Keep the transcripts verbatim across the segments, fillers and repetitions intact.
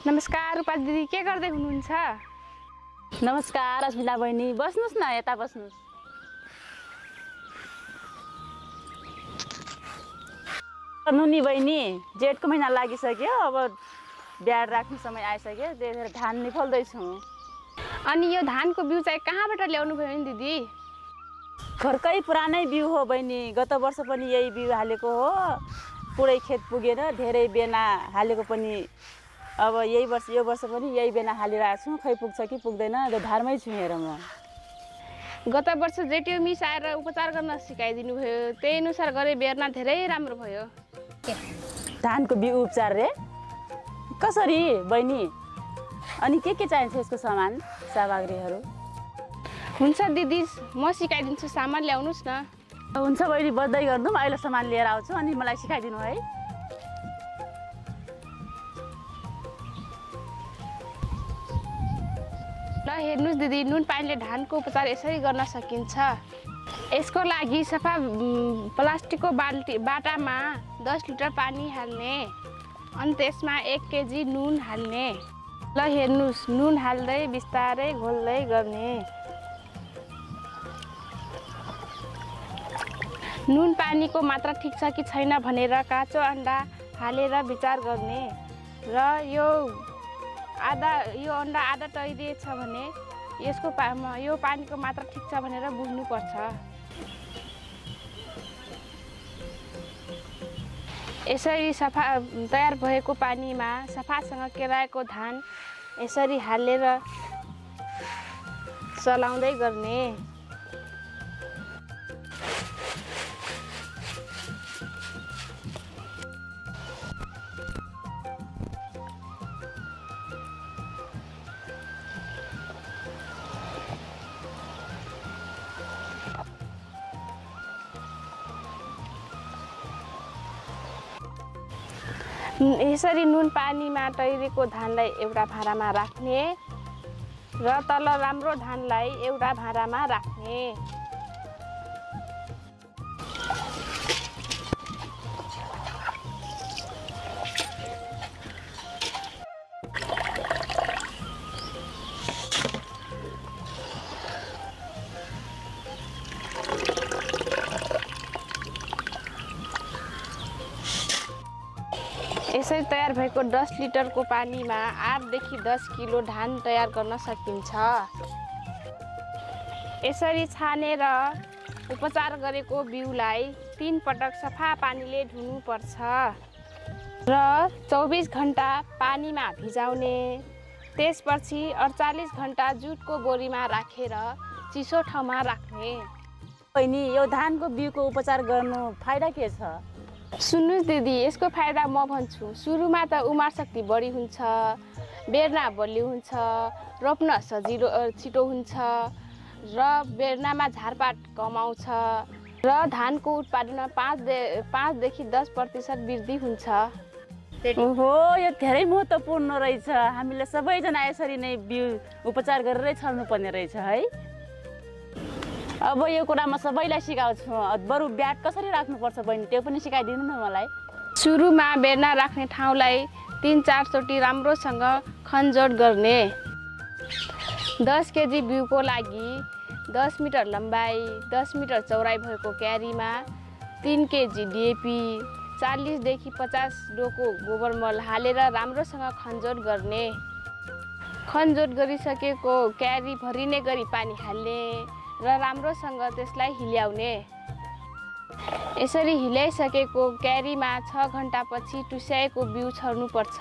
नमस्कार रूपा दिदी, के गर्दै हुनुहुन्छ? नमस्कार अस्मिता बहिनी, बस्नुस् न, यता बस्नुस्। नुनी बहिनी, जेठको महिना लागिसक्यो, अब ब्याड राख्ने समय आइसक्यो, त्यही भएर धान निफल्दै छौँ। अनि यो धानको बिउ चाहिँ कहाँबाट ल्याउनु भयो नि दिदी? घरकै पुरानै बिउ हो बहिनी, गत वर्ष पनि यही बिउ हालेको हो। पुरै खेत पुगेन, धेरै बेना हालेको पनि। अब यही वर्ष यो वर्ष पनि यही बेना हालिरहेको छु, खै पुग्छ कि पुग्दैन, धारमै छु हेर म। गत वर्ष जेटियो मिस आएर उपचार गर्न सिकाइदिनु भयो, त्यही अनुसार गरे बेर्ना धेरै राम्रो भयो। धानको बिउ उपचार रे कसरी बहिनी? अनि के के चाहिन्छ यसको सामान सामग्रीहरू? हुन्छ दिदी, म सिकाइदिन्छु, सामान ल्याउनुस् न। हुन्छ बहिनी, बधाई गर्नु, अहिले सामान लिएर आउँछु अनि मलाई सिकाइदिनु है। ल हेर्नुस् दिदी, नुन पानीले धानको उपचार यसरी गर्न सकिन्छ। यसको लागि सफा प्लास्टिकको बाल्टी बाटामा दस लिटर पानी हाल्ने, अनि त्यसमा एक केजी नुन हाल्ने। ल हेर्नुस्, नुन हाल्दै बिस्तारै घोल्दै गर्ने। नुन पानीको मात्रा ठिक छ कि छैन भनेर काँचो अन्डा हालेर विचार गर्ने। र यो आधा यो अन्डा आधा तैरिएछ भने यसको पा यो पानीको मात्रा ठिक छ भनेर बुझ्नुपर्छ। यसरी सफा तयार भएको पानीमा सफासँग केलाएको धान यसरी हालेर चलाउँदै गर्ने। यसरी नुन पानीमा तैरेको धानलाई एउटा भाँडामा राख्ने र तल राम्रो धानलाई एउटा भाँडामा राख्ने। यसरी तयार भएको दस लिटरको पानीमा आठदेखि दस किलो धान तयार गर्न सकिन्छ। यसरी छानेर उपचार गरेको बिउलाई तीन पटक सफा पानीले धुनुपर्छ र चौबिस घन्टा पानीमा भिजाउने। त्यसपछि अडचालिस घन्टा जुटको बोरीमा राखेर चिसो ठाउँमा राख्ने। बहिनी, यो धानको बिउको उपचार गर्नु फाइदा के छ? सुन्नुहोस् दिदी, यसको फाइदा म भन्छु। सुरुमा त उमार शक्ति बढी हुन्छ, बेर्ना बलियो हुन्छ, रोप्न सजिलो छिटो हुन्छ र बेर्नामा झारपात कम आउँछ र धानको उत्पादनमा पाँचदे पाँचदेखि दस प्रतिशत वृद्धि हुन्छ। हो, यो धेरै महत्त्वपूर्ण रहेछ। हामीले सबैजना यसरी नै बिउ उपचार गरेरै छर्नुपर्ने रहेछ है। अब यो कुरा म सबैलाई सिकाउँछु। बरु ब्याट कसरी राख्नुपर्छ बहिनी, त्यो पनि सिकाइदिनु न मलाई। सुरुमा बेर्ना राख्ने ठाउँलाई तिन चारचोटि राम्रोसँग खनजोड गर्ने। दस केजी बिउको लागि दस मिटर लम्बाइ दस मिटर चौडाइ भएको क्यारीमा तीन केजी डिएपी चालीसदेखि पचास डोको गोबर मल हालेर राम्रोसँग खनजोड गर्ने। खनजोड गरिसकेको क्यारी भरिने गरी पानी हाल्ने र राम्रोसँग त्यसलाई हिल्याउने। यसरी हिल्याइसकेको क्यारीमा छ घन्टापछि टुस्याएको बिउ छर्नुपर्छ।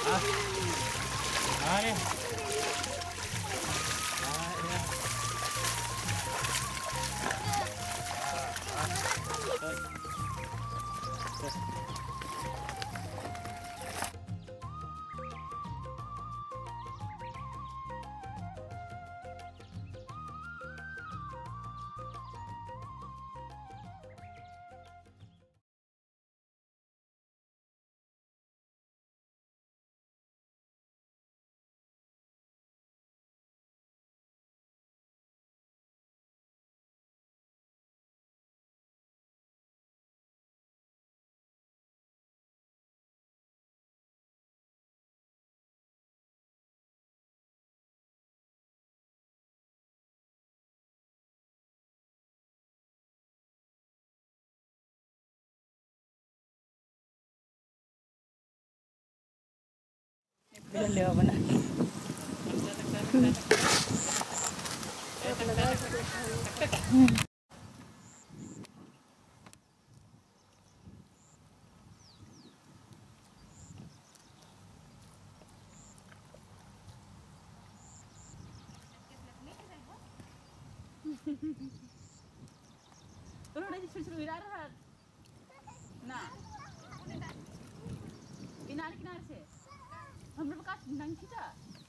अरे ले बना udah disuruh irar ना किनार किनार से हम लोग का नंग खींचा